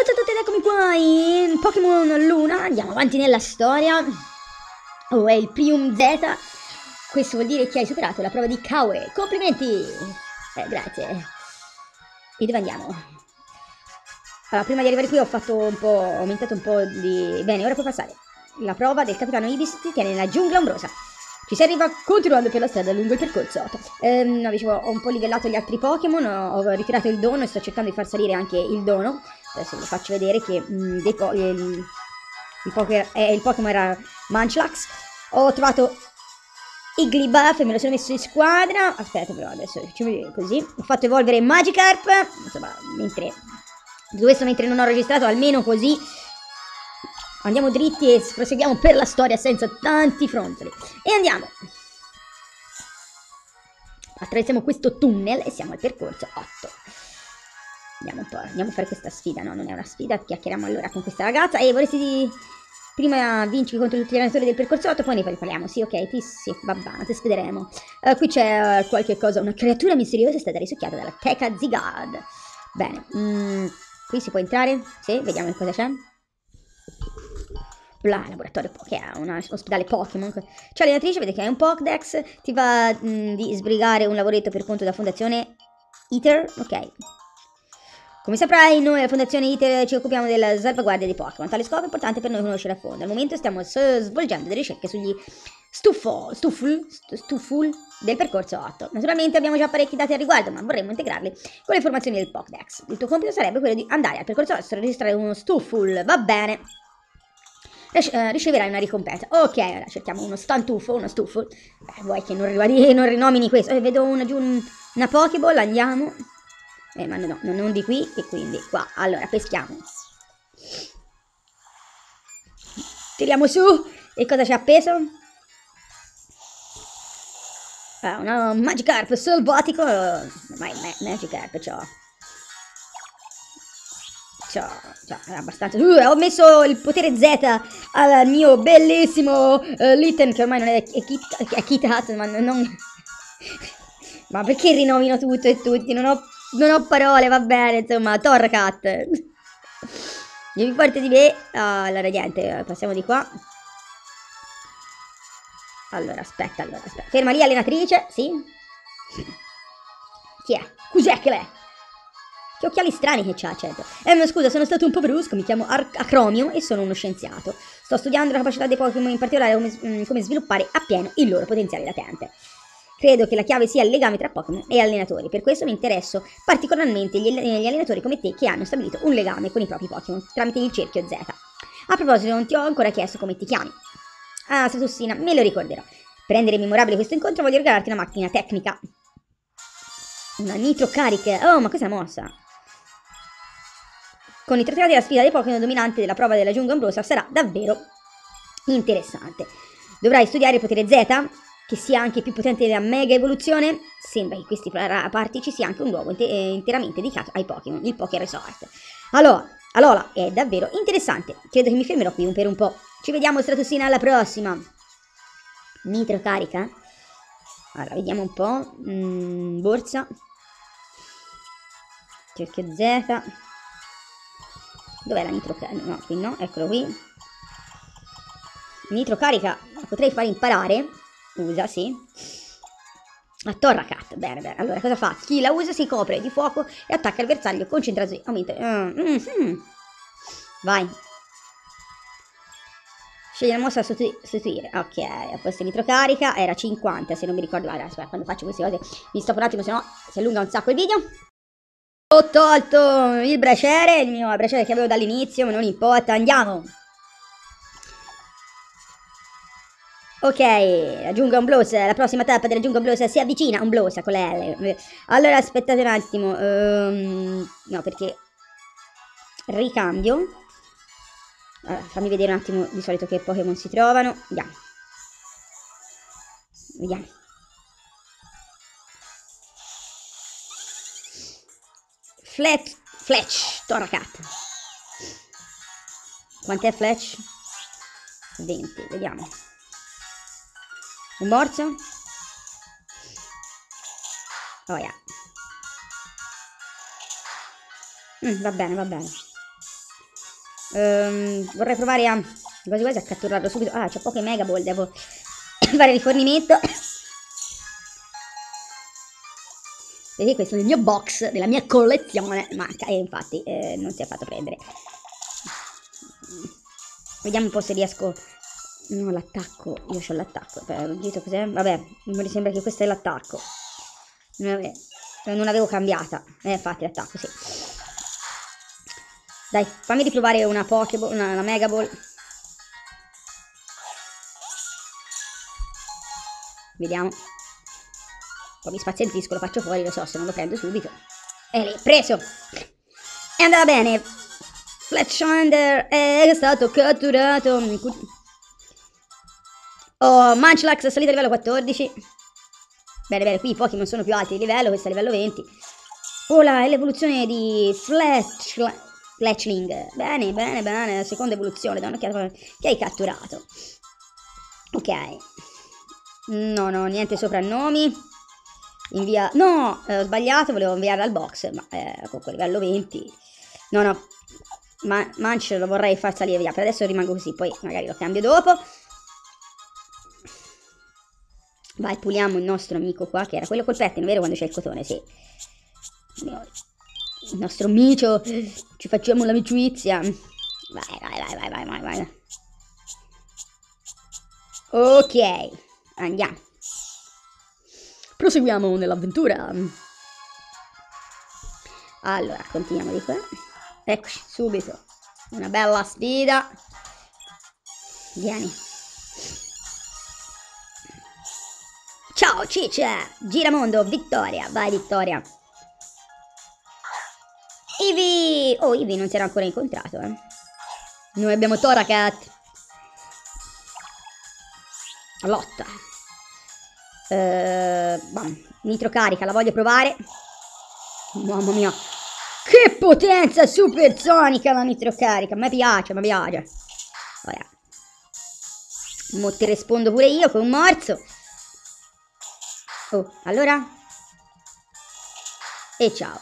Ciao a tutti ed eccomi qua in Pokémon Luna, andiamo avanti nella storia. Oh, è il Prium Z, questo vuol dire che hai superato la prova di Kawe, complimenti! Grazie. E dove andiamo? Allora, prima di arrivare qui ho aumentato un po' di... Bene, ora puoi passare. La prova del capitano Ibis ti tiene nella giungla ombrosa. Ci si arriva continuando per la strada lungo il percorso. No, dicevo, ho un po' livellato gli altri Pokémon, ho ritirato il dono e sto cercando di far salire anche il dono. Adesso vi faccio vedere che il Pokémon era Munchlax. Ho trovato Igglybuff e me lo sono messo in squadra. Aspetta però, adesso facciamo vedere così. Ho fatto evolvere Magikarp. Insomma, mentre non ho registrato, almeno così andiamo dritti e proseguiamo per la storia senza tanti fronzoli. E andiamo. Attraversiamo questo tunnel e siamo al percorso 8. Andiamo un po', andiamo a fare questa sfida. No, non è una sfida, chiacchieriamo allora con questa ragazza. E vorresti prima vinci contro tutti gli allenatori del percorso 8, poi ne parliamo. Sì, ok, sì, va bene, ti sfideremo. Qui c'è qualche cosa, una creatura misteriosa è stata risucchiata dalla Teca Zigad. Bene, qui si può entrare? Sì, vediamo che cosa c'è. Laboratorio, che è un ospedale Pokémon. Ciao allenatrice, vede che hai un Pokédex. Ti va di sbrigare un lavoretto per conto della fondazione ITER? Ok. Come saprai, noi alla fondazione ITER ci occupiamo della salvaguardia dei Pokémon. Tale scopo è importante per noi conoscere a fondo. Al momento stiamo svolgendo delle ricerche sugli Stuful del percorso 8. Naturalmente abbiamo già parecchi dati al riguardo, ma vorremmo integrarli con le informazioni del Pokédex. Il tuo compito sarebbe quello di andare al percorso 8 e registrare uno Stuful. Va bene. Riceverai una ricompensa. Ok, ora cerchiamo uno Stantufo, uno Stuful. Vuoi che non rinomini questo? Vedo una Pokéball, andiamo. Ma no, non di qui, e quindi qua. Allora, peschiamo. Tiriamo su. E cosa ci ha appeso? Una Magikarp selvatico. Magikarp è abbastanza... ho messo il potere Z al mio bellissimo Litten, che ormai non è Kit Hat, ma non... Ma perché rinomino tutto e tutti? Non ho parole, va bene, insomma, Torracat. Vieni forte di me. Allora, niente, passiamo di qua. Allora, aspetta. Ferma lì, allenatrice, sì? Chi è? Cos'è che l'è? Che occhiali strani che c'ha, certo. Ma scusa, sono stato un po' brusco, mi chiamo Acromio e sono uno scienziato. Sto studiando la capacità dei Pokémon, in particolare come sviluppare appieno il loro potenziale latente. Credo che la chiave sia il legame tra Pokémon e allenatori, per questo mi interesso particolarmente gli allenatori come te che hanno stabilito un legame con i propri Pokémon tramite il cerchio Z. A proposito, non ti ho ancora chiesto come ti chiami. Ah, Stratossina, me lo ricorderò. Per rendere memorabile questo incontro voglio regalarti una macchina tecnica. Una Nitro Cariche. Oh, ma questa è mossa. Con i trattati la sfida dei Pokémon dominante della prova della giungla ombrosa sarà davvero interessante. Dovrai studiare il potere Z, che sia anche più potente della mega evoluzione. Sembra che in questi parti ci sia anche un luogo interamente dedicato ai Pokémon, il Poké Resort. Allora, è davvero interessante. Credo che mi fermerò qui per un po'. Ci vediamo, Stratossina, alla prossima. Nitro carica. Allora, vediamo un po'. Borsa. Cerchio Z. Dov'è la nitro carica? No, qui no, eccolo qui. Nitro carica, potrei far imparare. Usa, sì. A Torracat, bene. Allora, cosa fa? Chi la usa si copre di fuoco e attacca il bersaglio. Concentrazione, aumenta. Vai. Scegli la mossa da sostituire. Ok, a posto nitro carica. Era 50, se non mi ricordo. Allora, aspetta, quando faccio queste cose mi stoppo un attimo, se no si allunga un sacco il video. Ho tolto il mio braciere che avevo dall'inizio, ma non importa, andiamo. Ok, la giungla omblosa, la prossima tappa della giungla omblosa si avvicina, omblosa con le L. Allora aspettate un attimo, no perché ricambio. Allora, fammi vedere un attimo di solito che Pokémon si trovano, vediamo. Fletch, Torracat. Quant'è Fletch? 20, vediamo. Un morso? Oh yeah. Va bene. Vorrei provare a quasi quasi a catturarlo subito. Ah, c'ho poche Mega Ball, devo fare rifornimento. Vedi, questo è il mio box della mia collezione. Manca, e infatti non si è fatto prendere. Vediamo un po' se riesco. No, l'attacco. Io ho l'attacco. Cos'è? Vabbè, mi sembra che questo è l'attacco. Non avevo cambiata. Infatti l'attacco, sì. Dai, fammi riprovare una Pokéball, una Mega Ball. Vediamo. Poi mi spazientisco, lo faccio fuori, lo so, se non lo prendo subito. E l'hai preso! E andava bene! Fletchander è stato catturato. Oh, Munchlax è salito a livello 14. Bene, bene, qui i Pokémon sono più alti di livello, questo è a livello 20. Ora è l'evoluzione di Fletchling. Bene, bene, bene, la seconda evoluzione, da che hai catturato. Ok. No, no, niente soprannomi. Invia. No, ho sbagliato, volevo inviarla al box, ma comunque a livello 20. No, no. Munch lo vorrei far salire via. Per adesso rimango così, poi magari lo cambio dopo. Vai, puliamo il nostro amico qua, che era quello col pettine, vero? Quando c'è il cotone, sì. Il nostro micio. Ci facciamo l'amicizia. Vai, vai, vai, vai, vai, vai, vai. Ok, andiamo. Proseguiamo nell'avventura. Allora, continuiamo di qua. Eccoci, subito. Una bella sfida. Vieni. Ciao Ciccia! Giramondo, vittoria! Vai vittoria! Eevee! Oh, Eevee non si era ancora incontrato, eh. Noi abbiamo Torracat. Lotta. Nitro carica, la voglio provare. Mamma mia. Che potenza supersonica la nitro carica. Mi piace, mi piace. Ora. Mo ti rispondo pure io con un morso. Oh, allora? E ciao.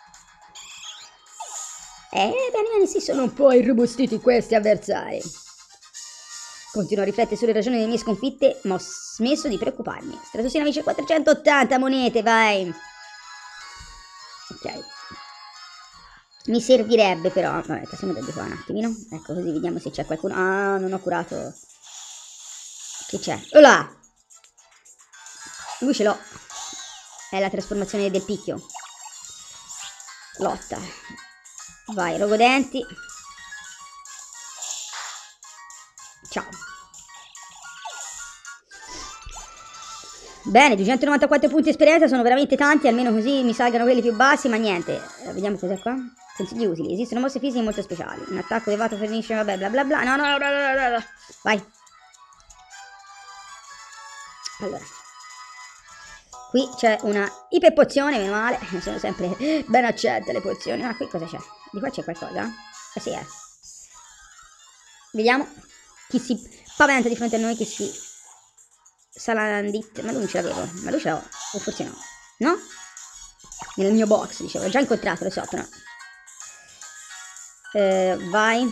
Bene, bene, sì, sono un po' irrobustiti questi avversari. Continuo a riflettere sulle ragioni delle mie sconfitte, ma ho smesso di preoccuparmi. Stratosina vince 480 monete, vai. Ok. Mi servirebbe però. Vabbè, passiamo da di qua un attimino. Ecco, così vediamo se c'è qualcuno. Ah, non ho curato. Che c'è? Olà! Lui ce l'ho. È la trasformazione del picchio. Lotta. Vai, rogodenti. Ciao. Bene, 294 punti di esperienza sono veramente tanti, almeno così mi salgano quelli più bassi, ma niente. Vediamo cos'è qua. Consigli utili. Esistono mosse fisiche molto speciali. Un attacco elevato fornisce, vabbè, bla bla bla. No, no, no, no, no, no. Vai. Allora. Qui c'è una iperpozione, meno male. Sono sempre ben accette le pozioni. Ah, qui cosa c'è? Di qua c'è qualcosa? Sì, Vediamo. Chi si paventa di fronte a noi, che si Salandit. Ma lui non ce l'avevo. Ma lui ce l'ho. O forse no. No? Nel mio box, dicevo. L'ho già incontrato, lo so, però. Vai.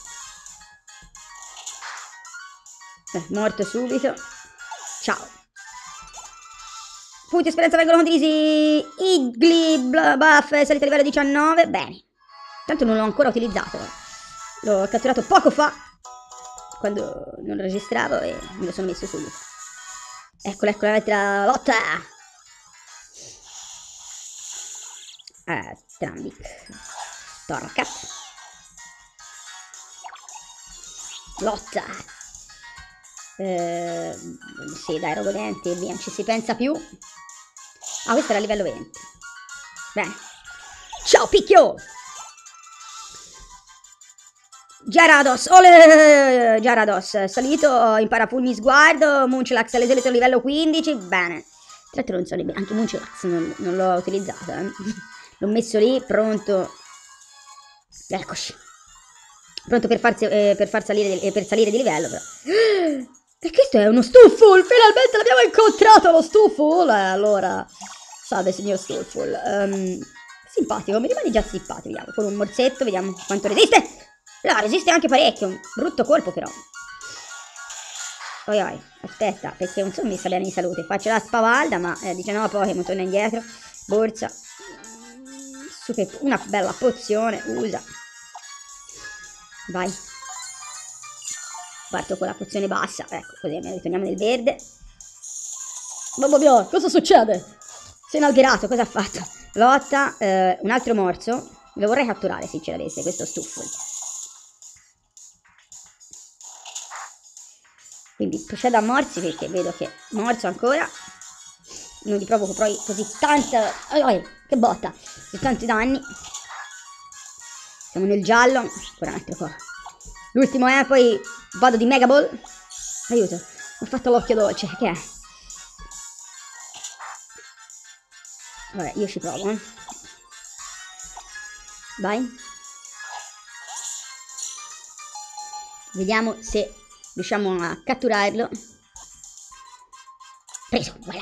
Morto subito. Ciao. Punti esperienza vengono condivisi. Igli buff è salito a livello 19. Bene. Tanto non l'ho ancora utilizzato. L'ho catturato poco fa, quando non registravo, e me lo sono messo subito. Eccola, eccola l'altra lotta. Trambic. Torracat. Lotta. Sì, dai, rogodenti e via, non ci si pensa più. Ah, questo era a livello 20. Bene. Ciao, picchio! Gyarados, ole! Gyarados, salito in parafulmi sguardo. Munchlax è salito a livello 15. Bene. Tra l'altro non so nemmeno, anche Munchlax non l'ho utilizzato. L'ho messo lì, pronto. Eccoci. Pronto per salire di livello, però. E questo è uno Stufful! Finalmente l'abbiamo incontrato, lo Stufful! Allora, salve signor Stufful. Simpatico, mi rimane già simpatico. Vediamo, con un morsetto, vediamo quanto resiste. No, resiste anche parecchio. Un brutto colpo però. Oi oi, aspetta, perché non sono messa bene di salute. Faccio la spavalda, ma 19 Pokémon, torna indietro. Borsa. Super, una bella pozione, usa. Vai. Parto con la pozione bassa, ecco, così ritorniamo nel verde. Mamma mia, cosa succede? Si è inalberato, cosa ha fatto? Lotta, un altro morso. Lo vorrei catturare se ce l'avesse, questo Stufful. Quindi procedo a morsi perché vedo che morso ancora. Non gli provoco poi così tanta... che botta! Così tanti danni. Siamo nel giallo. Ancora un altro po'. L'ultimo è, poi vado di Mega Ball. Aiuto, ho fatto l'occhio dolce, che è? Vabbè, io ci provo, Vai. Vediamo se riusciamo a catturarlo. Preso, voilà.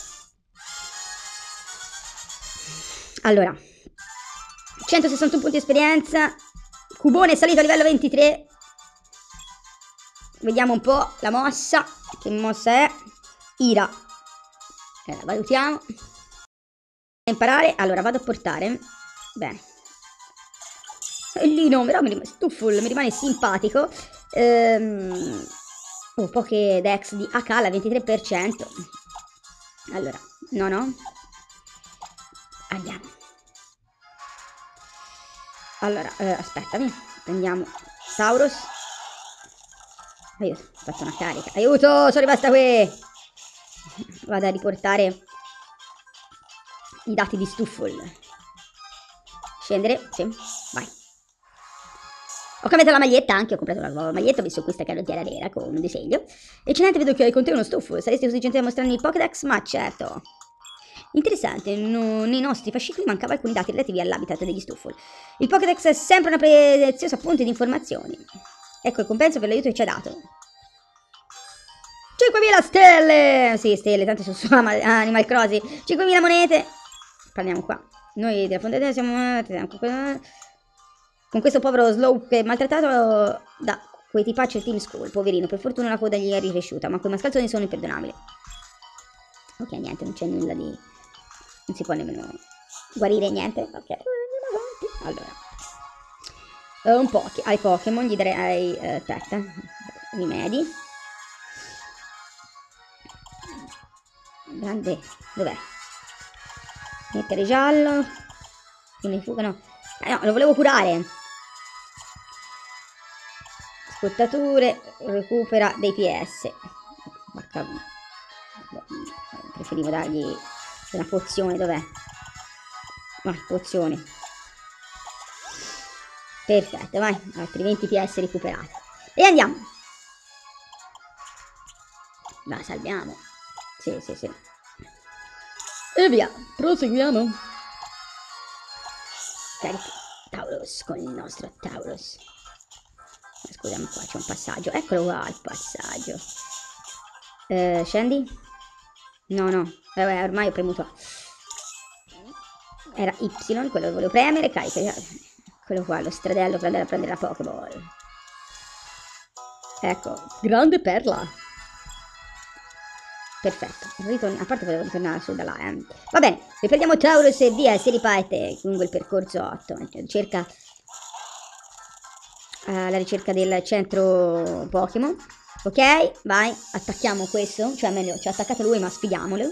Allora, 161 punti di esperienza. Cubone è salito a livello 23. Vediamo un po' la mossa. Che mossa è? Ira. Valutiamo. Imparare. Allora, vado a portare. Bene. Lino, però Stufful mi rimane simpatico. Pokédex di Akala 23%. Allora, no. Andiamo. Allora, aspettami. Prendiamo Tauros. Aiuto, ho fatto una carica. Aiuto, sono rimasta qui. Vado a riportare i dati di Stufful. Scendere, sì, vai. Ho cambiato la maglietta anche, ho comprato una nuova maglietta, ho visto questa canottiera nera con un disegno. Eccellente, vedo che hai con te uno Stufful. Saresti così gentile a mostrarmi il Pokédex? Ma certo. Interessante, nei nostri fascicoli mancava alcuni dati relativi all'habitat degli Stufful. Il Pokédex è sempre una preziosa fonte di informazioni. Ecco il compenso per l'aiuto che ci ha dato. 5.000 stelle! Sì, stelle, tanto su Animal Crossing. 5.000 monete. Parliamo qua. Noi della fondazione siamo... Con questo povero Slowpoke maltrattato da quei tipacci del Team School. Poverino, per fortuna la coda gli è ricresciuta, ma quei mascalzoni sono imperdonabili. Ok, niente, non c'è nulla di... Non si può nemmeno guarire niente. Ok, andiamo avanti. Allora, un po' ai Pokémon gli darei aspetta, rimedi. Grande, dov'è? Mettere giallo. Quindi fugano. No, lo volevo curare. Scottature, recupera dei PS. Preferivo dargli una pozione, dov'è? Pozione. Perfetto, vai, altri 20 PS recuperati. E andiamo. La salviamo. Sì. E via, proseguiamo. Carico Tauros con il nostro Tauros. Scusiamo, qua c'è un passaggio. Eccolo qua il passaggio. Scendi? No. Ormai ho premuto. Era Y, quello che volevo premere. Carica. Eccolo qua, lo stradello per andare a prendere la Pokéball. Ecco, grande perla. Perfetto. A parte volevo ritornare su da là. Va bene, riprendiamo Taurus e via, si riparte lungo il percorso 8. La ricerca del centro Pokémon. Ok, vai, attacchiamo questo. Cioè, meglio, ci ha attaccato lui, ma sfidiamolo.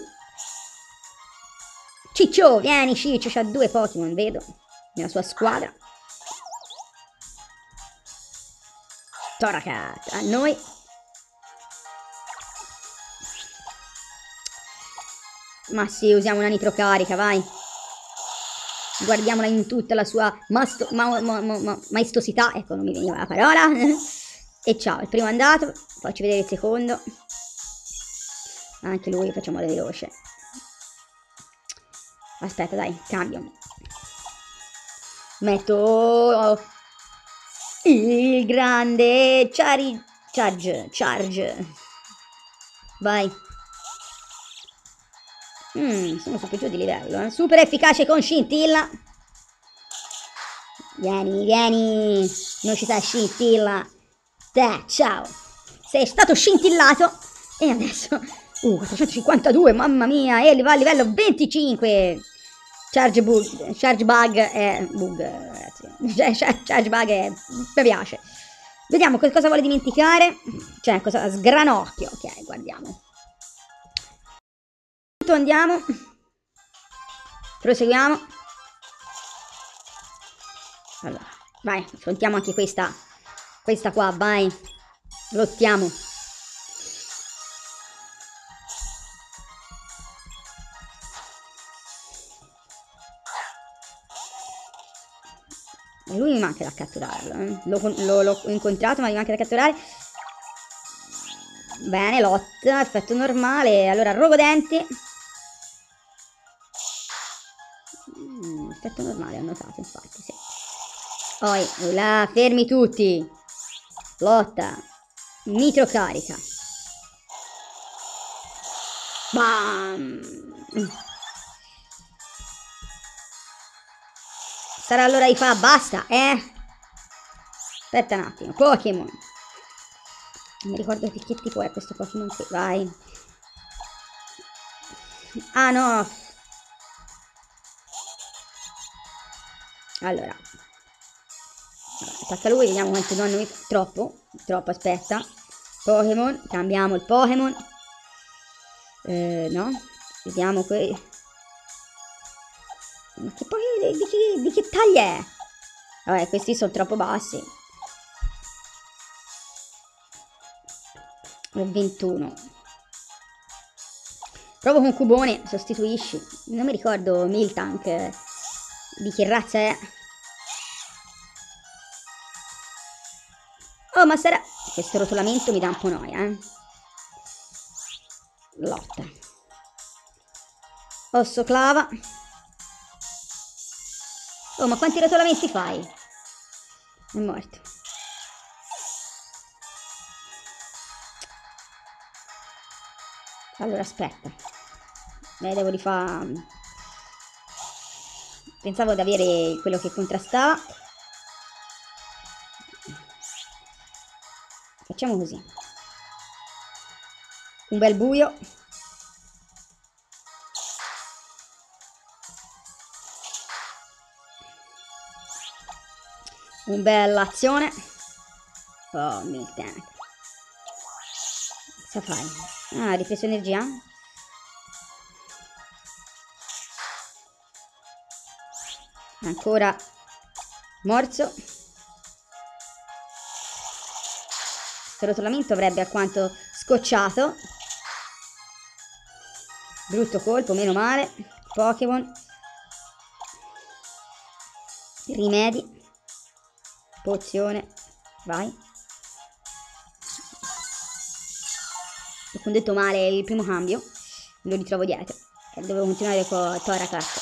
Ciccio, vieni Ciccio, c'ha 2 Pokémon, vedo, nella sua squadra. Toracat, a noi. Ma sì, usiamo una nitrocarica, vai. Guardiamola in tutta la sua maestosità. Ecco, non mi veniva la parola. E ciao, il primo è andato. Faccio vedere il secondo. Anche lui, facciamolo veloce. Aspetta, dai, cambio. Metto il grande charge. Vai. Sono super giù di livello. Super efficace con scintilla. Vieni, vieni. Non ci sai scintilla. Te, ciao. Sei stato scintillato. E adesso... 452, mamma mia. E va a livello 25. Charge bug. Charge bug è... Bug, ragazzi. Charge bug è... Mi piace. Vediamo cosa vuole dimenticare. Cioè, cosa... Sgranocchio. Ok, guardiamo. Andiamo. Proseguiamo. Allora, vai, affrontiamo anche questa qua, vai. Lottiamo. E lui mi manca da catturarlo, eh. L'ho incontrato, ma mi manca da catturare. Bene, lotta, effetto normale. Allora, rogo denti. Effetto normale, ho notato, infatti, sì. Poi, là, fermi tutti. Lotta. Nitro carica. Bam. Sarà l'ora di fa, basta, Aspetta un attimo, Pokémon. Non mi ricordo che tipo è questo Pokémon qui, vai. Ah no. Allora. Attacca lui, vediamo quanto danno mi fa. Troppo, aspetta. Pokémon, cambiamo il Pokémon. No, vediamo qui. Che poi di che taglia è? Vabbè, questi sono troppo bassi. 21. Provo con Cubone, sostituisci. Non mi ricordo Miltank di che razza è. Oh, ma sarà... Questo rotolamento mi dà un po' noia, Lotta. Osso clava. Oh, ma quanti rotolamenti fai? È morto. Allora, aspetta. Devo rifare... Pensavo di avere quello che contrastava. Facciamo così. Un bel buio. Un bel azione. Oh, Miltank. Cosa fai? Ah, ripreso energia? Ancora morso. Questo rotolamento avrebbe alquanto scocciato. Brutto colpo, meno male. Pokémon. Rimedi. Pozione. Vai. Ho detto male il primo cambio. Lo ritrovo dietro. Dovevo continuare con Toracart.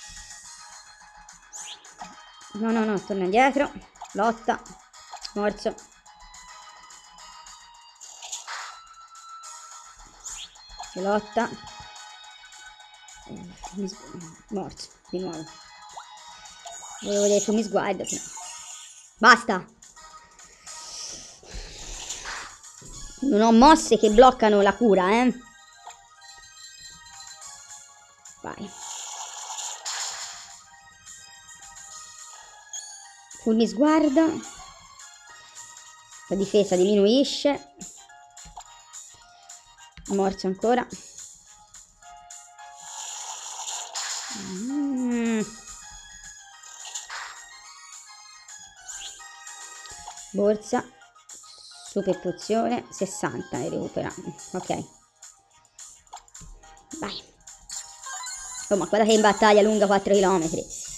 No, torna indietro. Lotta. Morso. Lotta. Morso. Di nuovo. Volevo vedere come sguardo. Basta. Non ho mosse che bloccano la cura, Vai. Fulmisguardo. La difesa diminuisce. Morso ancora. Borsa. Super pozione. 60 ne recupera. Ok. Vai. Oh, ma guarda che in battaglia lunga 4 km.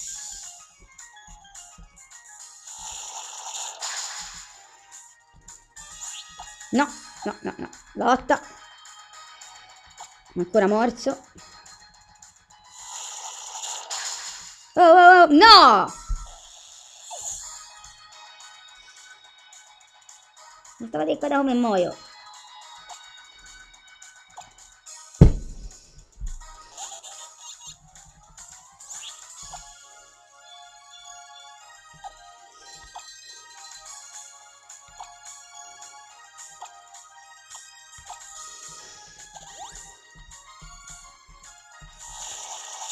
No. Lotta. Ancora morso. Oh, no! Non stava di qua come muoio.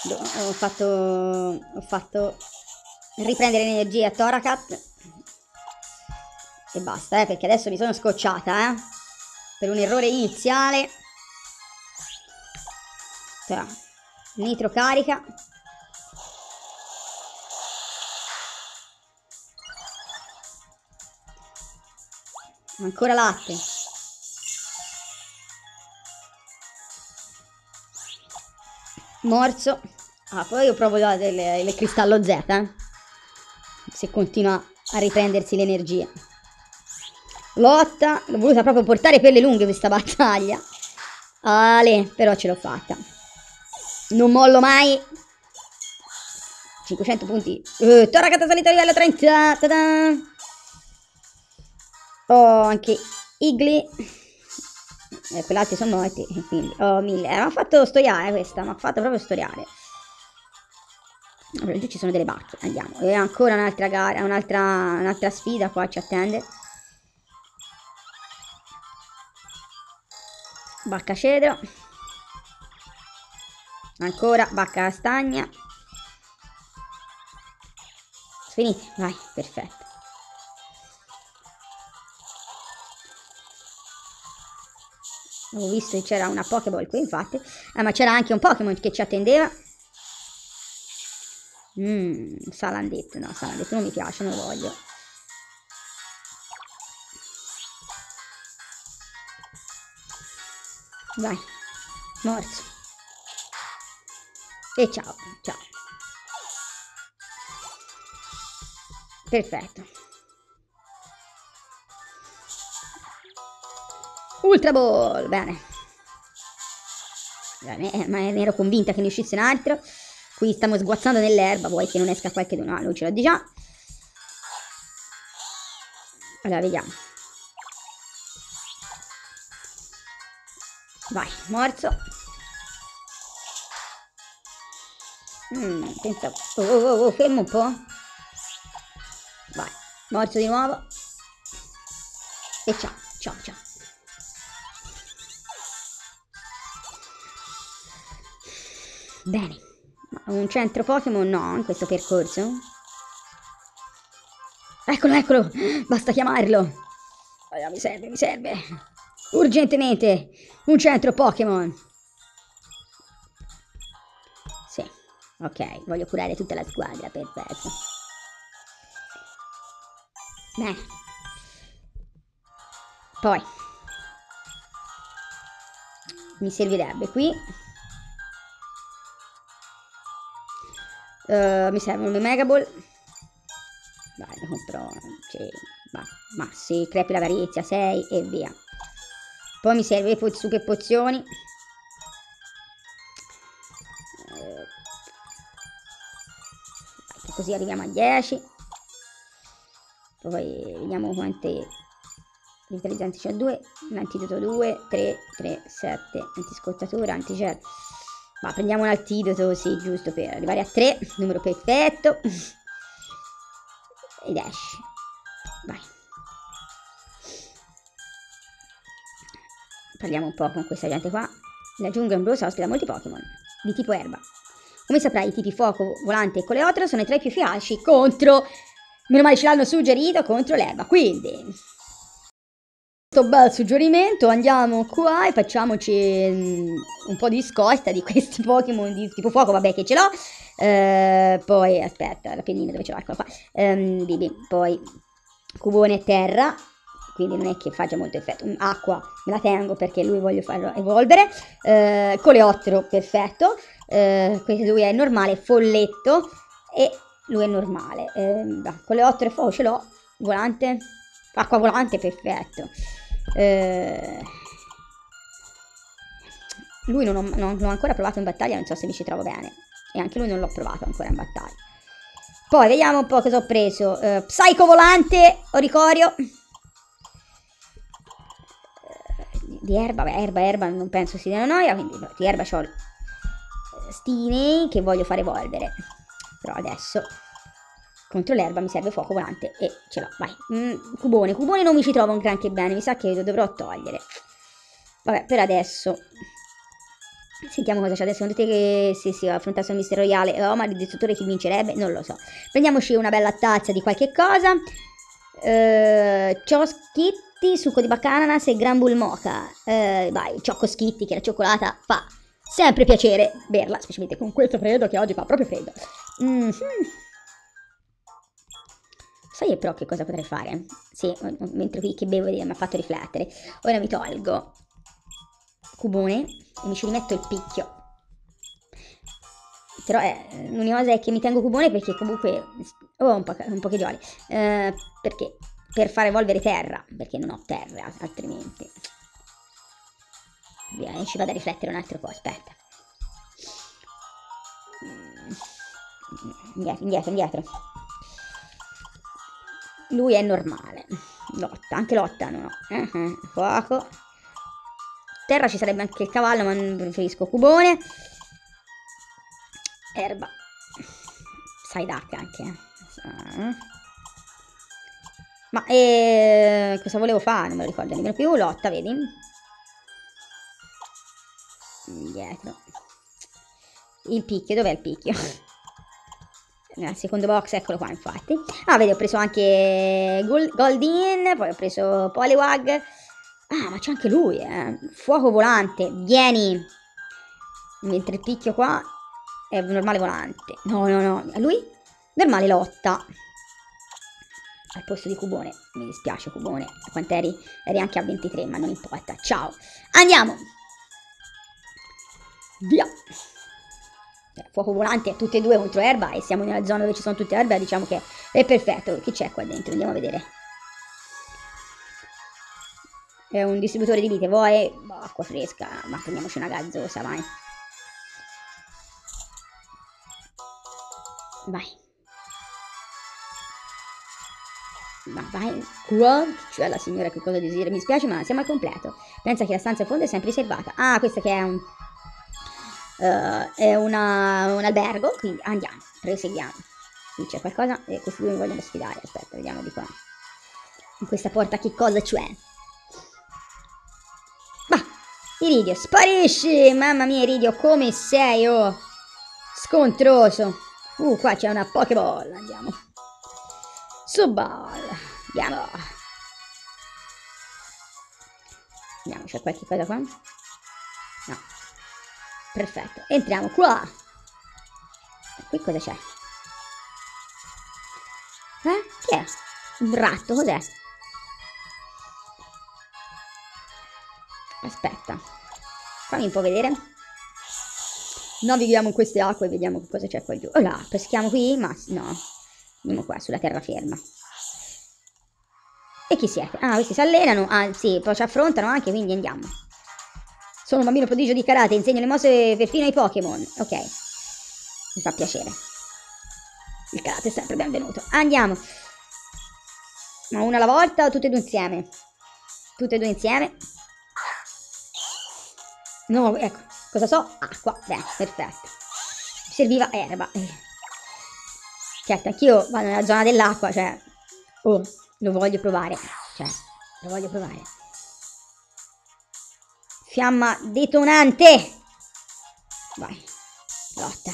Ho fatto riprendere l'energia a Toracat. E basta, perché adesso mi sono scocciata, per un errore iniziale. Cioè, nitro carica. Ancora latte. Morso. Ah, poi io provo il cristallo Z, se continua a riprendersi l'energia. Lotta. L'ho voluta proprio portare per le lunghe questa battaglia. Ale, però ce l'ho fatta. Non mollo mai. 500 punti. Toracat salita a livello 30. Ta-da! Ho anche Igli. Quell'altri sono morti. Quindi ho 1000. Mi ha fatto storiare questa. Mi ha fatto proprio storiare. Allora, giù ci sono delle bacche. Andiamo. E ancora un'altra gara. Un'altra sfida qua ci attende. Bacca cedro. Ancora bacca castagna. Finite, vai, perfetto. Avevo visto che c'era una Pokéball qui, infatti. Ma c'era anche un Pokémon che ci attendeva. Salandit. No, Salandit non mi piace, non lo voglio. Vai. Morso. E ciao, ciao. Perfetto. Ultra Ball, bene. Ma ne ero convinta che ne uscisse un altro. Qui stiamo sguazzando nell'erba, vuoi che non esca qualche dono? Ah, lui ce l'ho di già. Allora, vediamo. Vai, morso. Pensa. Oh, fermo un po'. Vai, morso di nuovo. E ciao, ciao, ciao. Bene. Ma un centro Pokémon no, in questo percorso? Eccolo, eccolo. Basta chiamarlo. Allora, mi serve. Urgentemente. Un centro Pokémon. Sì. Ok, voglio curare tutta la squadra, perfetto. Bene. Poi. Mi servirebbe qui. Mi serve un Mega Ball. Vai, lo compro. Ma sì, crepi l'avarizia, 6 e via. Poi mi serve super pozioni. Così arriviamo a 10. Poi vediamo quante rivitalizzanti c'ho 2. L'antidoto 2, 3, 3, 7. Antiscottatura, antigel. Ma prendiamo un antidoto, sì, giusto per arrivare a 3. Numero perfetto. Ed esce. Vai. Parliamo un po' con questa gente qua. La giungla ombrosa ospita molti Pokémon di tipo erba. Come saprai, i tipi fuoco, volante e coleottero sono tra i più efficaci contro... Meno male ce l'hanno suggerito, contro l'erba. Quindi, questo bel suggerimento, andiamo qua e facciamoci un po' di scorta di questi Pokémon di tipo fuoco, vabbè che ce l'ho. Poi, aspetta, la pennina dove ce l'ho? Eccola qua. Bibi, poi cubone e terra. Quindi non è che faccia molto effetto. Acqua me la tengo perché lui voglio farlo evolvere. Coleottero, perfetto. Questo lui è normale, folletto. E lui è normale. Coleottero e fuoco ce l'ho. Volante. Acqua volante, perfetto. Lui non l'ho ancora provato in battaglia, non so se mi ci trovo bene. E anche lui non l'ho provato ancora in battaglia. Poi vediamo un po' cosa ho preso. Psycho volante, Oricorio. Di erba, beh, erba non penso sia una noia, quindi di erba c'ho Stine che voglio fare evolvere. Però adesso contro l'erba mi serve fuoco volante e ce l'ho, vai. Cubone non mi ci trovo un granché bene, mi sa che lo dovrò togliere. Vabbè, per adesso Sentiamo cosa c'è adesso. Secondo te che sì, affrontasse un mistero royale, oh, ma il distruttore chi vincerebbe? Non lo so. Prendiamoci una bella tazza di qualche cosa. Cioschietti, succo di bacananas e Gran Bull Mocha. Vai, Ciocco Schitti, che la cioccolata fa sempre piacere berla, specialmente con questo freddo che oggi fa proprio freddo. Mhm. Sai però che cosa potrei fare? Sì, mentre qui che bevo mi ha fatto riflettere. Ora mi tolgo cubone e mi ci rimetto il picchio. Però l'unica cosa è che mi tengo cubone perché comunque ho un po' che gioli. Perché? Per far evolvere terra, perché non ho terra altrimenti. Via, ci vado a riflettere un altro po', aspetta. Indietro. Lui è normale. Lotta, anche lotta non ho. Fuoco. Terra ci sarebbe anche il cavallo, ma non preferisco cubone. Erba. Psyduck anche. Ma cosa volevo fare? Non me lo ricordo nemmeno più. Lotta, vedi? Indietro. Il picchio, dov'è il picchio? Nel secondo box, eccolo qua infatti. Ah, vedi, ho preso anche Goldin, poi ho preso Poliwag. Ah, ma c'è anche lui, Fuoco volante, vieni. Mentre il picchio qua è normale volante. No, a lui? Normale lotta. Al posto di cubone. Mi dispiace cubone. Quant'eri? Eri anche a 23, ma non importa. Ciao. Andiamo. Via. Fuoco volante, tutte e due contro erba e siamo nella zona dove ci sono tutte erbe, diciamo che è perfetto. Chi c'è qua dentro? Andiamo a vedere. È un distributore di vite, vuoi? Boh, acqua fresca, ma prendiamoci una gazzosa, vai. Vai. Ma vai qua, cioè la signora che cosa desidera, mi spiace ma siamo al completo. Pensa che la stanza in fondo è sempre riservata. Ah, questa che è un albergo, quindi andiamo, proseguiamo. Qui c'è qualcosa e questi due mi vogliono sfidare, aspetta, vediamo di qua. In questa porta che cosa c'è? Bah, Iridio, sparisci! Mamma mia Iridio, come sei, oh! Scontroso. Qua c'è una Pokéball, andiamo. Subball, andiamo. Vediamo, c'è qualche cosa qua? No. Perfetto, entriamo qua. Qui cosa c'è? Che è? Un ratto, cos'è? Aspetta. Fammi un po' vedere. Navighiamo in queste acque e vediamo che cosa c'è qua giù. Oh là, peschiamo qui? Ma no. Andiamo qua, sulla terraferma. E chi siete? Ah, questi si allenano. Ah, sì, poi ci affrontano anche, quindi andiamo. Sono un bambino prodigio di karate, insegno le mosse perfino ai Pokémon. Ok. Mi fa piacere. Il karate è sempre benvenuto. Andiamo. Ma una alla volta o tutte e due insieme? Tutte e due insieme. No, ecco. Cosa so? Acqua. Bene, perfetto. Mi serviva erba. Certo, anch'io vado nella zona dell'acqua, cioè... Oh, lo voglio provare. Cioè, lo voglio provare. Fiamma detonante. Vai. Lotta.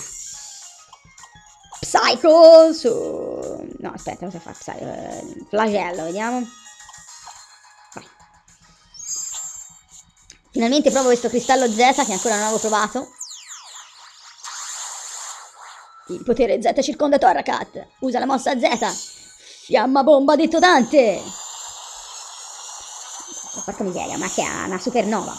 Psycho su... No, aspetta, cosa fa Psycho? Flagello, vediamo. Vai. Finalmente provo questo cristallo Z che ancora non avevo provato. Il potere Z circonda Torracat. Usa la mossa Z. Fiamma bomba detonante. Porca miseria, ma che ha una supernova.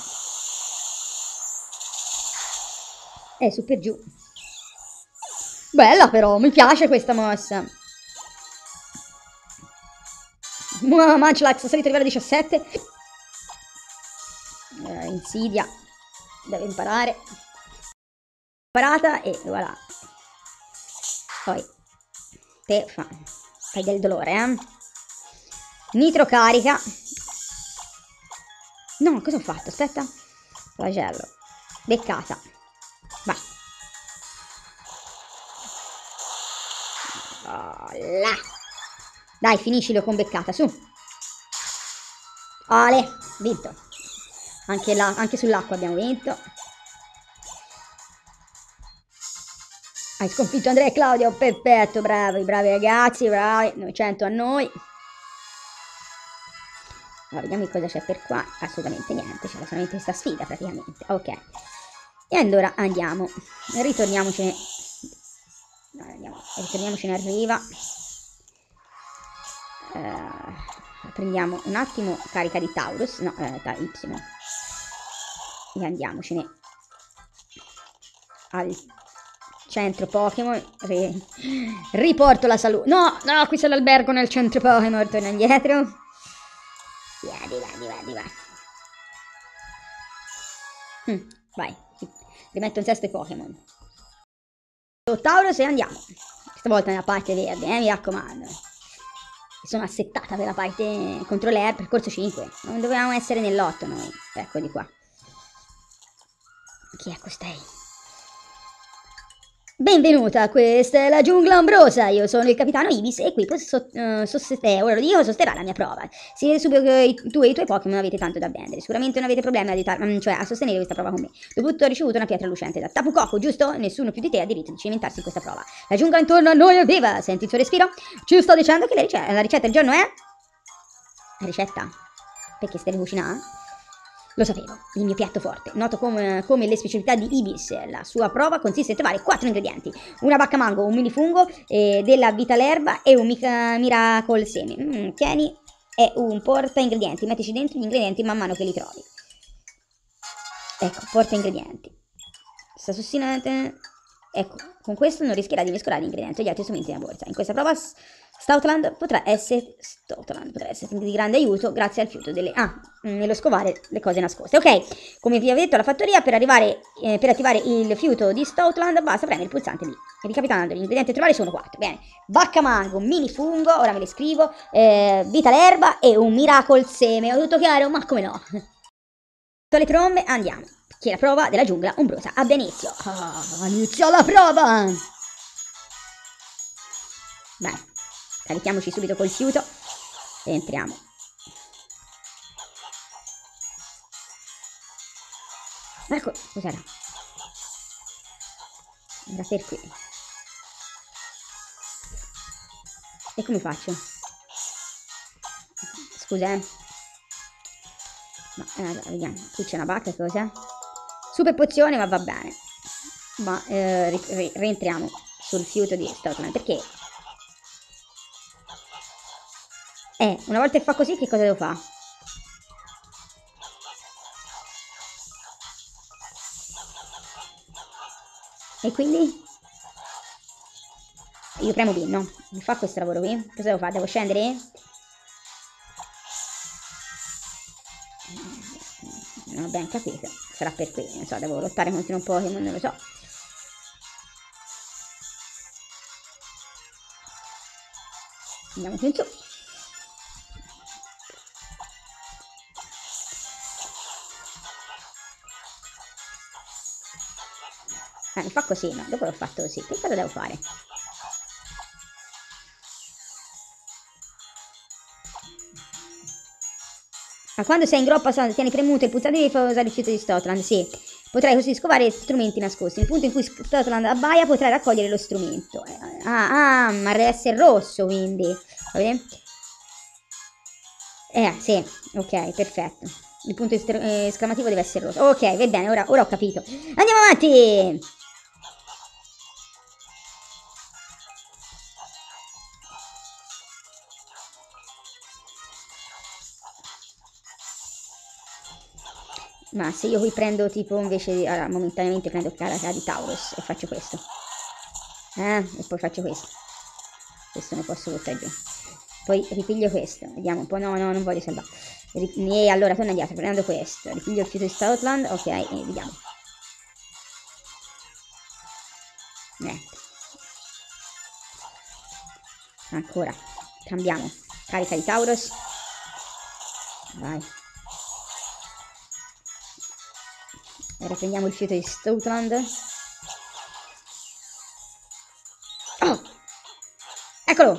Su per giù. Bella però, mi piace questa mossa. Munchlax, salito a livello 17. Insidia. Deve imparare. Imparata e voilà. Poi te fai del dolore, Nitro carica. No, cosa ho fatto? Aspetta. Flagello. Beccata. Vai. Oh, là. Dai, finiscilo con beccata, su. Ale, vinto. Anche sull'acqua abbiamo vinto. Hai sconfitto Andrea e Claudio, perfetto, bravi, bravi ragazzi, bravi, 900 a noi. Allora, vediamo cosa c'è per qua, assolutamente niente, c'era solamente questa sfida praticamente, ok. E allora andiamo, ritorniamocene, no, ritorniamocene a riva. Prendiamo un attimo carica di Taurus, no, Y, e andiamocene al centro Pokémon, riporto la salute, no, no, qui c'è l'albergo nel centro Pokémon, torna indietro, di va. Vai, rimetto in testa i Pokémon. Taurus e andiamo, stavolta nella parte verde, mi raccomando. Sono assettata per la parte contro l'Air, percorso 5. Non dovevamo essere nell'8 noi. Ecco di qua. Chi è costei? Benvenuta, questa è la giungla ombrosa. Io sono il capitano Ibis e qui ora lo dico, sosterrà la mia prova. Si vede subito che tu e i tuoi Pokémon avete tanto da vendere. Sicuramente non avete problemi a sostenere questa prova con me. Dopotutto ho ricevuto una pietra lucente da Tapu Koko, giusto? Nessuno più di te ha diritto di cimentarsi in questa prova. La giungla intorno a noi è viva. Senti il suo respiro? Ci sto dicendo che la ricetta del giorno è... La ricetta? Perché stai cucinando? Lo sapevo, il mio piatto forte, noto come le specialità di Ibis. La sua prova consiste in trovare 4 ingredienti: una bacca mango, un mini fungo, della vita l'erba e un miracle seme. Tieni, è un porta ingredienti, mettici dentro gli ingredienti man mano che li trovi. Ecco, porta ingredienti. Sta sussinante. Ecco, con questo non rischierà di mescolare gli ingredienti e gli altri strumenti nella borsa. In questa prova Stoutland potrà essere di grande aiuto grazie al fiuto nello scovare le cose nascoste. Ok, come vi avevo detto alla fattoria, per attivare il fiuto di Stoutland basta premere il pulsante lì. Ricapitolando, gli ingredienti da trovare sono 4. Bene, bacca mango, mini fungo, ora me le scrivo, vita l'erba e un miracle seme. Ho tutto chiaro? Ma come no? Le trombe, andiamo. Che la prova della giungla ombrosa abbia inizio. Inizia la prova! Vai, carichiamoci subito col fiuto e entriamo. Ecco, cos'era? Era per qui. E come faccio? Scusa, Ma, vediamo, qui c'è una bacca, cos'è? Super pozione, ma va bene. Ma rientriamo sul fiuto di Stoutland, perché? Una volta che fa così, che cosa devo fare? E quindi? Io premo B, no? Mi fa questo lavoro qui? Cosa devo fare? Devo scendere? Non ho ben capito. Sarà per qui, non so, devo lottare contro un Pokémon, non lo so. Andiamo più in su. Mi fa così, no? Dopo l'ho fatto così. Che cosa devo fare? Ma quando sei in groppa, tieni premuto il pulsante di usare il fiuto di Stoutland, sì. Potrai così scovare strumenti nascosti. Nel punto in cui Stoutland abbaia, potrai raccogliere lo strumento. Ma deve essere rosso, quindi. Va bene? Sì, ok, perfetto. Il punto esclamativo deve essere rosso. Ok, va bene, ora ho capito. Andiamo avanti! Ma se io qui prendo tipo invece di... Allora, momentaneamente prendo carica di Taurus e faccio questo. E poi faccio questo. Questo ne posso buttare giù. Poi ripiglio questo. Vediamo un po'. No, non voglio salvare. E allora torno indietro prendendo questo. Ripiglio il fiuto di Stoutland. Ok, e vediamo. Ancora. Cambiamo. Carica di Taurus. Vai. E riprendiamo il fiuto di Stoutland. Oh! Eccolo!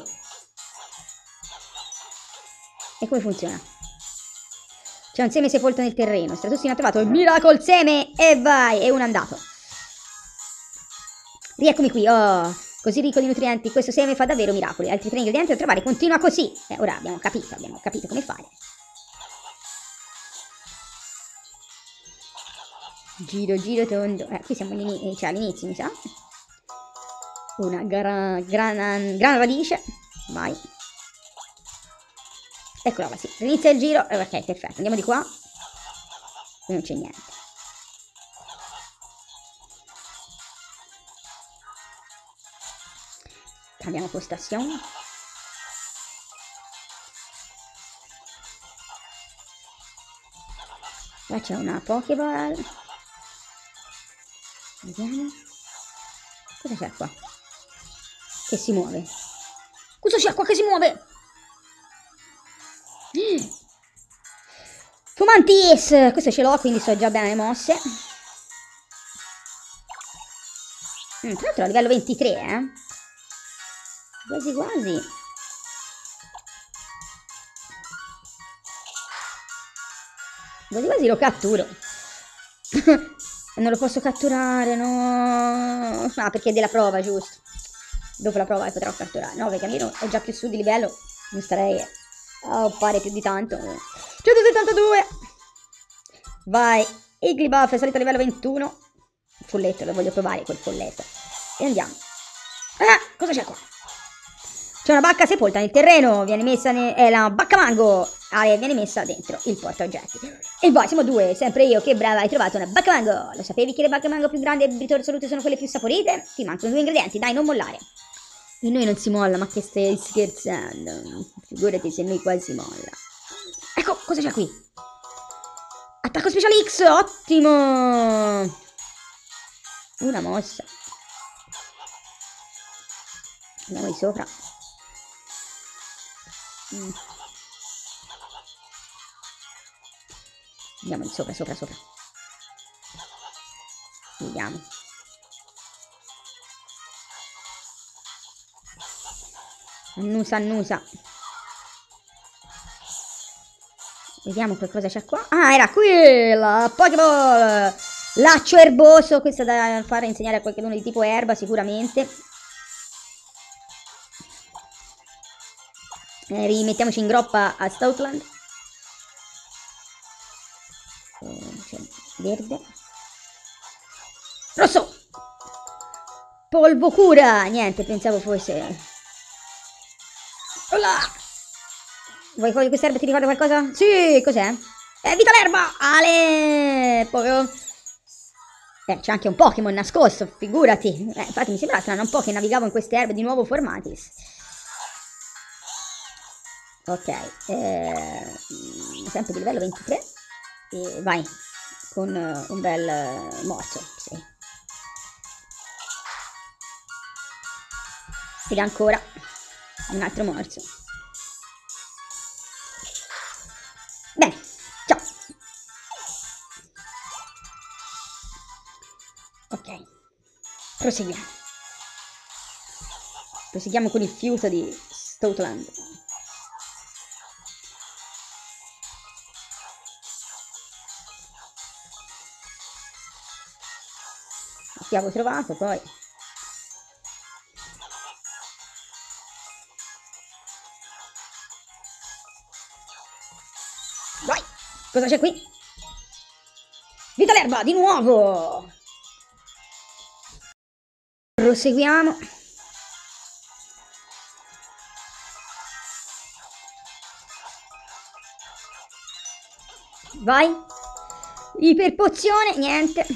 E come funziona? C'è un seme sepolto nel terreno. Stratossino ha trovato il Miracle Seme e vai! E un andato. Rieccomi qui, oh, così ricco di nutrienti, questo seme fa davvero miracoli. Altri 3 ingredienti da trovare, continua così. Ora abbiamo capito come fare. Giro, giro tondo. Qui siamo all'inizio, mi sa. Una gran radice. Vai. Eccola qua, sì. Inizia il giro. Ok, perfetto. Andiamo di qua. Non c'è niente. Cambiamo postazione. Qua c'è una Pokéball. Vediamo. Cosa c'è qua? Che si muove. Cosa c'è qua che si muove? Fumantis! Questo ce l'ho, quindi so già bene le mosse. Tra l'altro a livello 23, Quasi quasi. Quasi quasi lo catturo. Non lo posso catturare, no. Ah, perché è della prova, giusto. Dopo la prova potrò catturare. No, perché almeno è già più su di livello. Non starei a oppare più di tanto. 172. Vai. Igglybuff è salito a livello 21. Il folletto, lo voglio provare quel folletto. E andiamo. Cosa c'è qua? C'è una bacca sepolta nel terreno. Viene messa è la bacca mango. Viene messa dentro il portaoggetti. E vai, siamo due, sempre io, che brava, hai trovato una bacca mango. Lo sapevi che le bacche mango più grandi e briciole assolute sono quelle più saporite? Ti mancano 2 ingredienti, dai, non mollare. E noi non si molla, ma che stai scherzando? Figurati se noi qua si molla. Ecco, cosa c'è qui? Attacco speciale X, ottimo! Una mossa. Andiamo di sopra. Andiamo di sopra. Vediamo. Annusa. Vediamo che cosa c'è qua. Ah, era qui la Pokéball. Laccio erboso. Questa da fare insegnare a qualcuno di tipo erba sicuramente. Rimettiamoci in groppa a Stoutland. Verde. Rosso. Polvo cura. Niente, pensavo fosse. Olà. Vuoi che questa erba ti ricorda qualcosa? Sì, cos'è? Evita l'erba. Ale. C'è anche un Pokémon nascosto, figurati. Infatti mi sembra strano un po' che navigavo in queste erbe di nuovo Formatis. Ok, sempre di livello 23. E vai, con un bel morso, sì. Ed ancora un altro morso. Bene, ciao. Ok, proseguiamo con il fiuto di Stoutland. Che avevo trovato poi. Vai! Cosa c'è qui? Vita l'erba, di nuovo! Proseguiamo. Vai! Iperpozione, niente.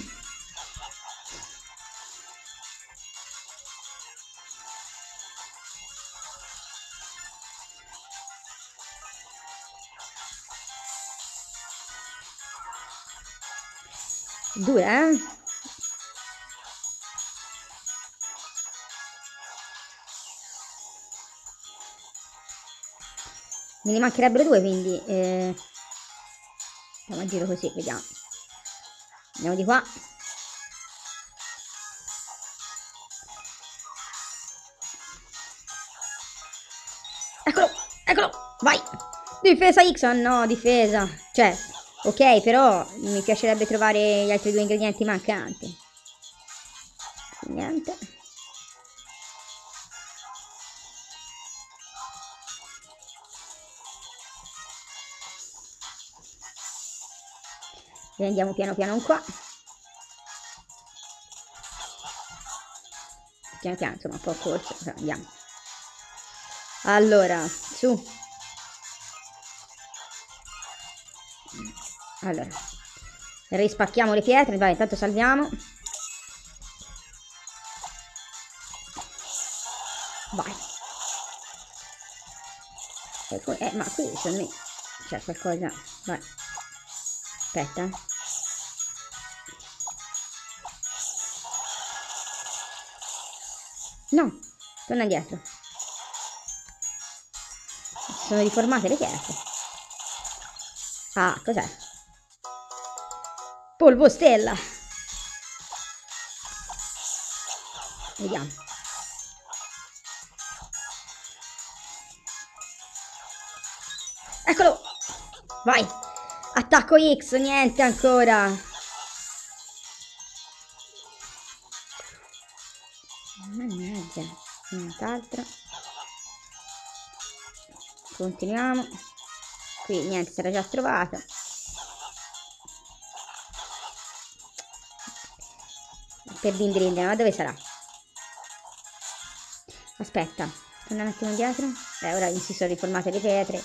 Due, Me ne mancherebbero 2, quindi andiamo a giro così, vediamo. Andiamo di qua. Eccolo, vai. Difesa X, no, difesa. Cioè, ok, però mi piacerebbe trovare gli altri 2 ingredienti mancanti. Niente. E andiamo piano piano qua. Piano piano, insomma, un po' corso, però andiamo. Allora, su. Allora, rispacchiamo le pietre, vai, intanto salviamo. Vai. Ma qui secondo me c'è qualcosa. Vai. Aspetta. No, torna indietro. Sono riformate le pietre. Ah, cos'è? Polvo stella. Vediamo. Eccolo. Vai. Attacco X, niente ancora. Mannaggia. Nient'altro. Continuiamo. Qui niente, si era già trovato. Per Dindrindina, ma dove sarà? Aspetta, torna un attimo indietro. Ora si sono riformate le pietre.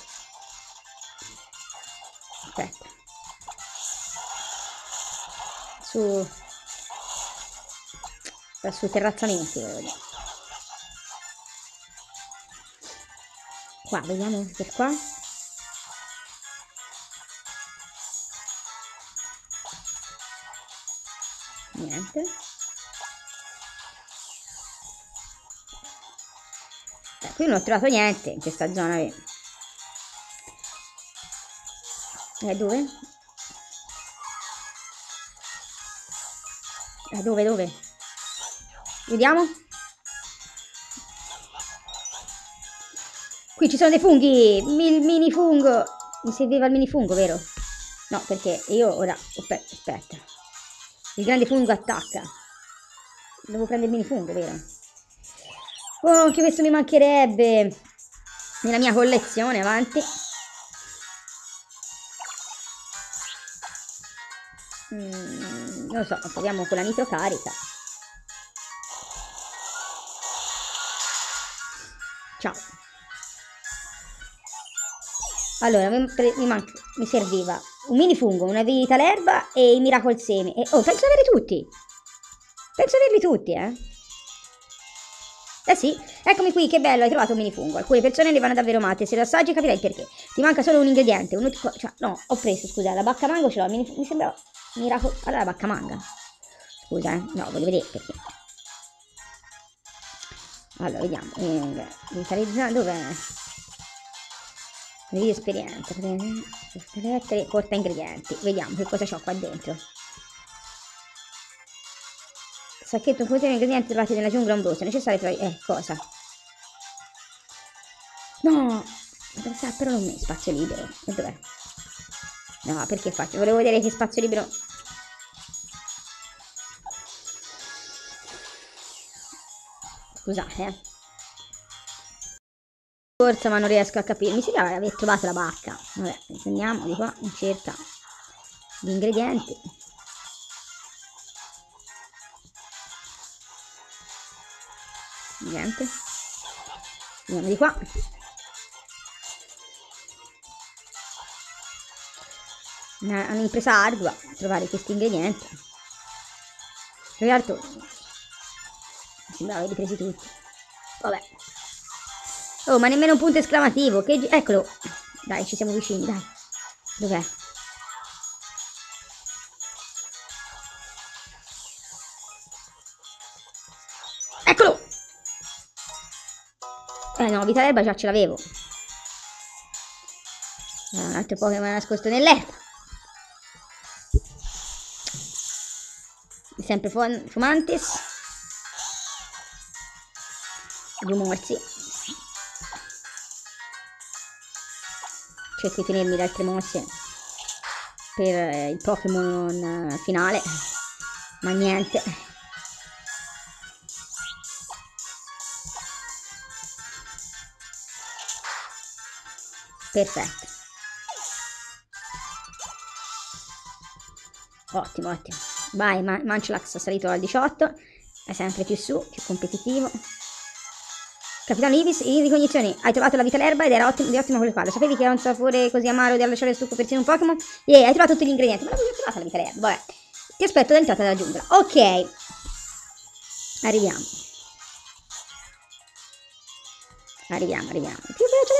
Aspetta. Su terrazzamenti, volevo dire. Qua, vediamo per qua. Niente. Qui non ho trovato niente in questa zona. Dove? Dove? Vediamo. Qui ci sono dei funghi. Mini fungo. Mi serviva il mini fungo, vero? No, perché io ora... Aspetta. Il grande fungo attacca. Devo prendere il mini fungo, vero? Oh, anche questo mi mancherebbe. Nella mia collezione, avanti. Non lo so, proviamo con la nitrocarica. Ciao. Allora, mi serviva un mini fungo, una vita l'erba e i miracol semi. Oh, penso averli tutti. Penso averli tutti, Eh sì, eccomi qui, che bello, hai trovato un minifungo. Alcune persone ne vanno davvero matte, se lo assaggi capirai il perché. Ti manca solo un ingrediente, cioè, no, ho preso, scusa, la bacca mango ce l'ho, mi sembrava miracolo. Allora la bacca manga. Scusa, no, voglio vedere perché. Allora, vediamo. Vitalizza, dov'è? Di esperienza, lettere, porta ingredienti. Vediamo che cosa c'ho qua dentro. Sacchetto contiene ingredienti trovati nella giungla ombrosa, necessario per... cosa? No! Però non è spazio libero. E dov'è? No, perché faccio? Volevo vedere che spazio libero... Scusate, Forza, ma non riesco a capire. Mi sembra di aver trovato la bacca. Vabbè, andiamo di qua in cerca di ingredienti. Niente. Andiamo di qua. Un'impresa ardua trovare questi ingredienti. Tra l'altro mi sembrava averli presi tutti. Vabbè. Oh, ma nemmeno un punto esclamativo. Eccolo. Dai, ci siamo vicini, dai. Dov'è? Eccolo! No, vita l'erba già ce l'avevo. Un altro Pokémon nascosto nell'erba. Sempre Fumantis. Due morsi. Cerco di tenermi le altre mosse per il Pokémon finale. Ma niente. Perfetto. Ottimo, ottimo. Vai, Munchlax è salito al 18. È sempre più su, più competitivo. Capitano Ibis, in ricognizione, hai trovato la vita l'erba ed era di ottimo quel quadro. Sapevi che ha un sapore così amaro da lasciare stucco persino un Pokémon? Hai trovato tutti gli ingredienti. Ma l'avevo già trovata la vita l'erba, vabbè. Ti aspetto all'entrata della giungla. Ok. Arriviamo. Arriviamo. Più veloce.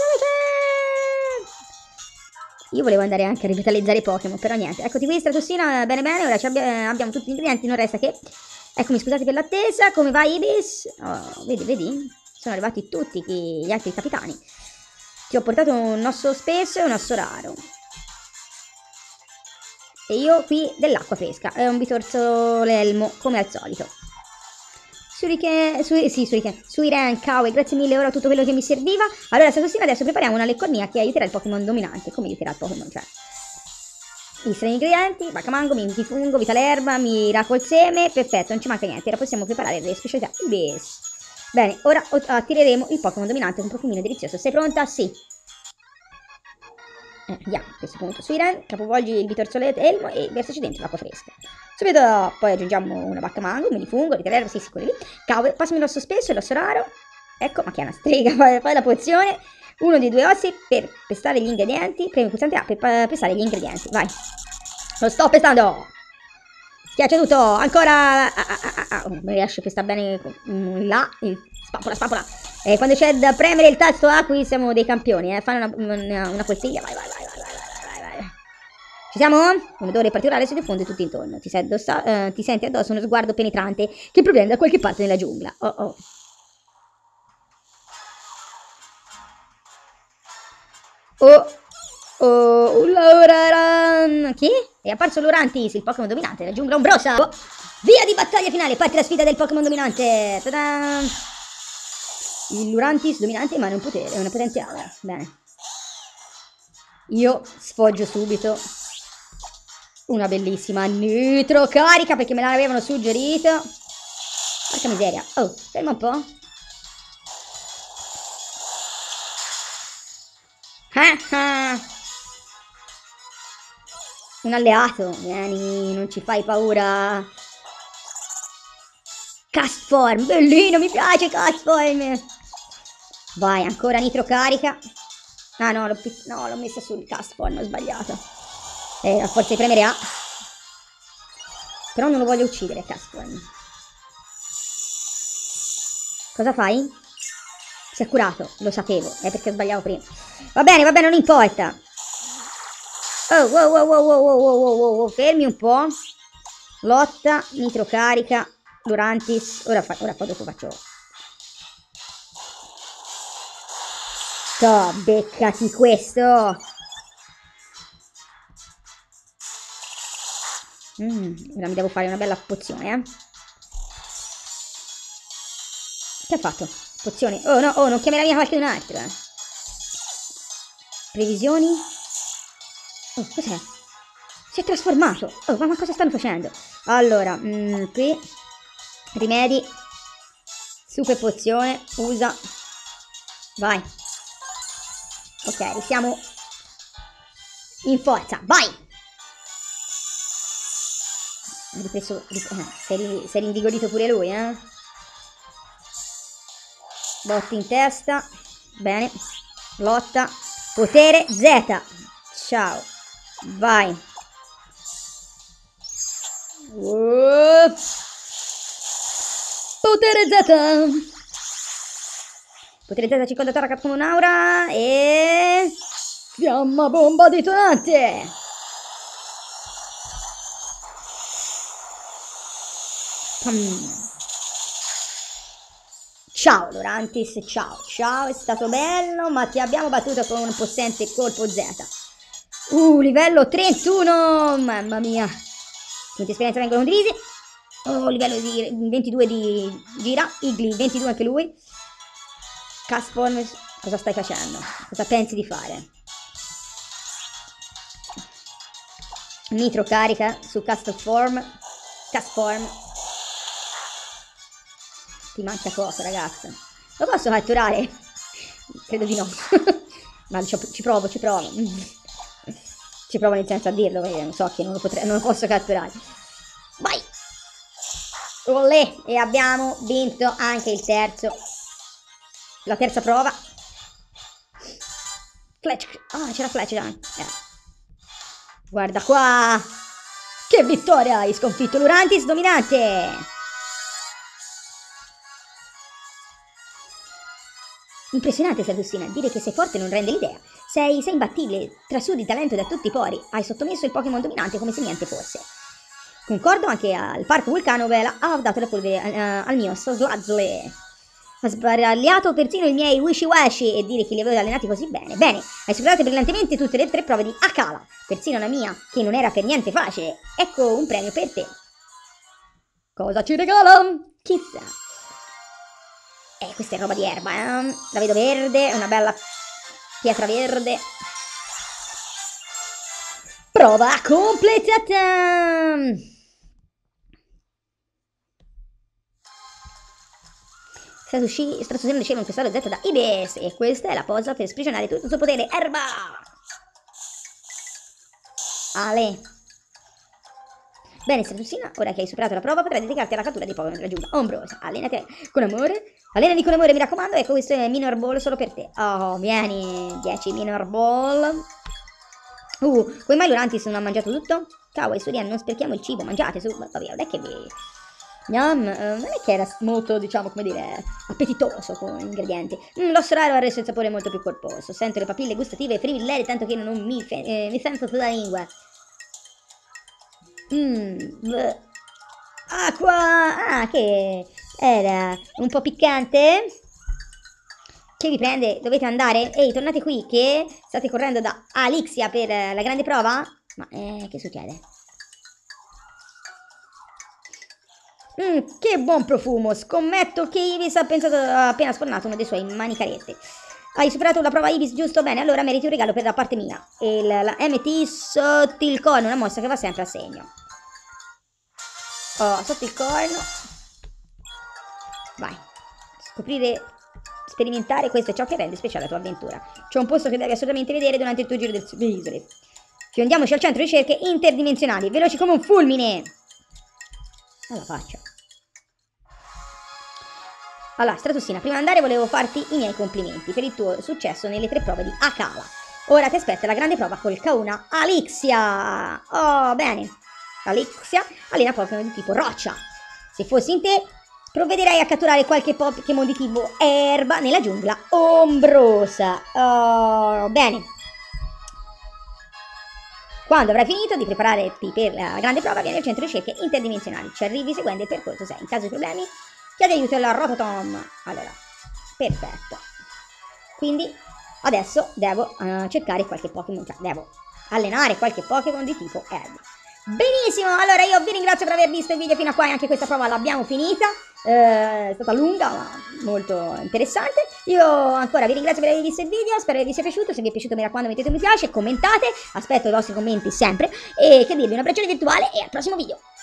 Io volevo andare anche a rivitalizzare i Pokémon, però niente. Eccoti qui, Stratossina, bene, ora abbiamo tutti gli ingredienti, non resta che... Eccomi, scusate per l'attesa, come va Ibis? Oh, vedi? Sono arrivati tutti gli altri capitani. Ti ho portato un osso spesso e un osso raro. E io qui dell'acqua fresca. È un bitorso l'elmo, come al solito. Suiren, Kawe, grazie mille, ora ho tutto quello che mi serviva. Allora, Stratossina, adesso prepariamo una leccornia che aiuterà il Pokémon dominante. Come aiuterà il Pokémon? Cioè, gli strani ingredienti, Baccamango, Mintifungo, Vita l'erba, Miracol seme, perfetto, non ci manca niente. Ora possiamo preparare le specialità Ibis. Bene, ora attireremo il Pokémon dominante con un profumino delizioso. Sei pronta? Sì. Andiamo a questo punto. Suiren, capovolgi il bitorzoletto elmo e versaci dentro l'acqua fresca. Subito poi aggiungiamo una Baccamango, un Minifungo, Vita l'erba, sì, quelli lì. Cavo, passami l'osso spesso e l'osso raro. Ecco, ma che è una strega, fai la pozione. Uno dei due ossi per pestare gli ingredienti. Premi il pulsante A per pestare gli ingredienti. Vai. Lo sto pestando. Schiaccia tutto. Ancora. Non riesce a pestare bene là. Spappola. Quando c'è da premere il tasto A, qui siamo dei campioni. Fanno una coltiglia. Vai. Ci siamo? Un odore particolare si diffonde tutto intorno. Ti senti addosso uno sguardo penetrante che proviene da qualche parte nella giungla. Oh. Chi? È apparso Lurantis, il Pokémon dominante della giungla ombrosa. Via di battaglia finale, parte la sfida del Pokémon dominante. Ta-da! Il Lurantis dominante emana un potere, una potente aura. Bene. Io sfoggio subito una bellissima nitro carica perché me l'avevano suggerito. Porca miseria. Oh, ferma un po'. Un alleato, vieni, non ci fai paura. Castform, bellino, mi piace Castform. Vai, ancora nitro carica. Ah no, l'ho messa sul Castform, ho sbagliato. A forza di premere A. Però non lo voglio uccidere Castform. Cosa fai? Si è curato, lo sapevo, è perché sbagliavo prima. Va bene, non importa. Oh, wow, fermi un po'. Lotta, nitro carica, Lurantis. Ora dopo faccio. Beccati questo. Ora mi devo fare una bella pozione, Che ha fatto? Pozione. Oh no, non chiamerà via qualcun altro. Previsioni. Oh, cos'è? Si è trasformato. Oh, ma cosa stanno facendo? Allora, qui. Rimedi. Super pozione. Usa. Vai. Ok, siamo in forza. Vai! Si è rinvigorito pure lui, Botti in testa. Bene. Lotta. Potere Z. Ciao. Vai. Potere Z. Potere Z circondato con un'aura. E... fiamma bomba detonante. Ciao Lurantis, ciao, è stato bello, ma ti abbiamo battuto con un possente colpo Z. Livello 31, mamma mia. Punti esperienza vengono condivisi. Livello di 22 di Gira, Igli 22 anche lui. Castform, cosa stai facendo? Cosa pensi di fare? Nitro carica su Castform. Ti manca poco, ragazzo. Lo posso catturare? Credo di no. Ma ci provo. Ci ci provo nel senso a dirlo, perché non so che non lo posso catturare. Vai! Olè! E abbiamo vinto anche il terzo. La terza prova. Fletch. Ah, c'era Fletch già. Guarda qua! Che vittoria! Hai sconfitto l'Urantis dominante! Impressionante, Sadustina, dire che sei forte non rende l'idea. Sei imbattibile, trasudi talento da tutti i pori, hai sottomesso il Pokémon dominante come se niente fosse. Concordo, anche al Parco Vulcano Vela ha dato la polvere al mio Slazzle. Ha sbaragliato persino i miei Wishy-Washy e dire che li avevo allenati così bene. Bene, hai superato brillantemente tutte le 3 prove di Akala, persino la mia, che non era per niente facile. Ecco un premio per te. Cosa ci regala? Chissà. Questa è roba di erba, eh? La vedo verde, è una bella pietra verde. Prova completata! Stratusino riceve un cristallo Z da Ibis e questa è la posa per sprigionare tutto il suo potere. Erba! Ale! Bene, Stratusina, ora che hai superato la prova potrai dedicarti alla cattura dei Pokémon della giungla. Ombrosa, allenati con amore. Allenati con amore, mi raccomando. Ecco, questo è Minor Ball solo per te. Oh, vieni. 10 Minor Ball. Come mai Lurantis non ha mangiato tutto? Cavolo, Surian, non sprechiamo il cibo, mangiate su. Vabbè, non è che vi... non è che era molto, diciamo, come dire, appetitoso come ingredienti. L'osso raro ha reso il sapore molto più corposo. Sento le papille gustative frivilleri tanto che non mi sento sulla lingua. Acqua! Ah, che era un po' piccante? Che vi prende? Dovete andare? Ehi, tornate qui, che state correndo da Alixia per la grande prova? Ma, che succede? Che buon profumo! Scommetto che Ibis ha pensato, ha appena sfornato uno dei suoi manicaretti. Hai superato la prova Ibis, giusto? Bene, allora meriti un regalo per da parte mia. La MT sotto il corno, una mossa che va sempre a segno. Oh, sotto il corno. Vai. Scoprire, sperimentare, questo è ciò che rende speciale la tua avventura. C'è un posto che devi assolutamente vedere durante il tuo giro dell'isola. Fiondiamoci al centro ricerche interdimensionali, veloci come un fulmine. Alla faccia. Allora, Stratusina, prima di andare volevo farti i miei complimenti per il tuo successo nelle 3 prove di Akala. Ora ti aspetta la grande prova col Kauna Alixia. Oh, bene. Alixia allena Pokémon di tipo roccia. Se fossi in te, provvederei a catturare qualche Pokémon di tipo erba nella giungla ombrosa. Oh, bene. Quando avrai finito di prepararti per la grande prova, vieni al centro ricerche interdimensionali. Ci arrivi seguendo il percorso 6. In caso di problemi, chiedi aiuto alla Rototom. Allora, perfetto. Quindi, adesso devo cercare qualche Pokémon, cioè devo allenare qualche Pokémon di tipo erba. Benissimo, allora io vi ringrazio per aver visto il video fino a qua e anche questa prova l'abbiamo finita. È stata lunga ma molto interessante. Io ancora vi ringrazio per aver visto il video, spero che vi sia piaciuto. Se vi è piaciuto mi raccomando mettete un mi piace, commentate, aspetto i vostri commenti sempre. E che dirvi, un abbraccione virtuale e al prossimo video.